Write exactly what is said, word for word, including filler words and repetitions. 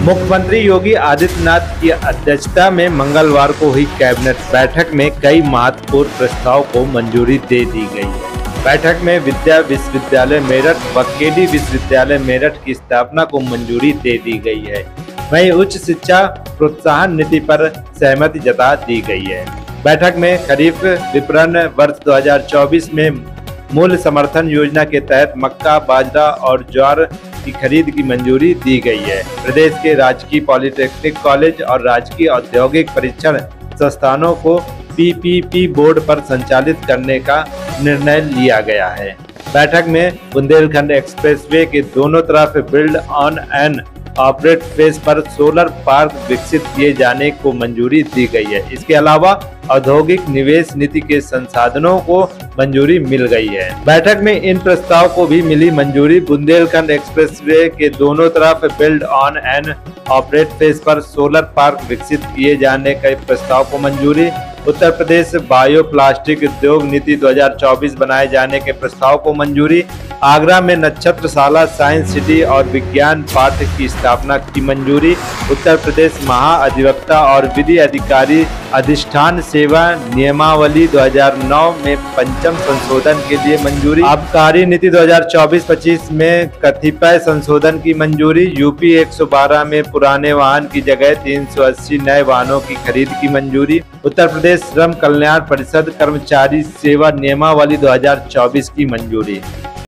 मुख्यमंत्री योगी आदित्यनाथ की अध्यक्षता में मंगलवार को हुई कैबिनेट बैठक में कई महत्वपूर्ण प्रस्ताव को मंजूरी दे दी गई है। बैठक में विद्या विश्वविद्यालय मेरठ व केडी विश्वविद्यालय मेरठ की स्थापना को मंजूरी दे दी गई है। वहीं उच्च शिक्षा प्रोत्साहन नीति पर सहमति जता दी गई है। बैठक में खरीफ विपणन वर्ष दो हज़ार चौबीस में मूल्य समर्थन योजना के तहत मक्का, बाजरा और ज्वार की खरीद की मंजूरी दी गई है। प्रदेश के राजकीय पॉलिटेक्निक कॉलेज और राजकीय औद्योगिक परीक्षण संस्थानों को पी पी पी बोर्ड पर संचालित करने का निर्णय लिया गया है। बैठक में बुंदेलखंड एक्सप्रेसवे के दोनों तरफ build on and operate phase पर सोलर पार्क विकसित किए जाने को मंजूरी दी गई है। इसके अलावा औद्योगिक निवेश नीति के संसाधनों को मंजूरी मिल गई है। बैठक में इन प्रस्ताव को भी मिली मंजूरी। बुंदेलखंड एक्सप्रेसवे के दोनों तरफ build on and operate phase पर सोलर पार्क विकसित किए जाने के प्रस्ताव को मंजूरी। उत्तर प्रदेश बायो प्लास्टिक उद्योग नीति दो हज़ार चौबीस बनाए जाने के प्रस्ताव को मंजूरी। आगरा में नक्षत्रशाला साइंस सिटी और विज्ञान पार्क की स्थापना की मंजूरी। उत्तर प्रदेश महाअधिवक्ता और विधि अधिकारी अधिष्ठान सेवा नियमावली दो हज़ार नौ में पंचम संशोधन के लिए मंजूरी। आबकारी नीति दो हज़ार चौबीस पच्चीस में कतिपय संशोधन की मंजूरी। यूपी एक सौ बारह में पुराने वाहन की जगह तीन सौ अस्सी नए वाहनों की खरीद की मंजूरी। उत्तर प्रदेश श्रम कल्याण परिषद कर्मचारी सेवा नियमावली दो हज़ार चौबीस की मंजूरी।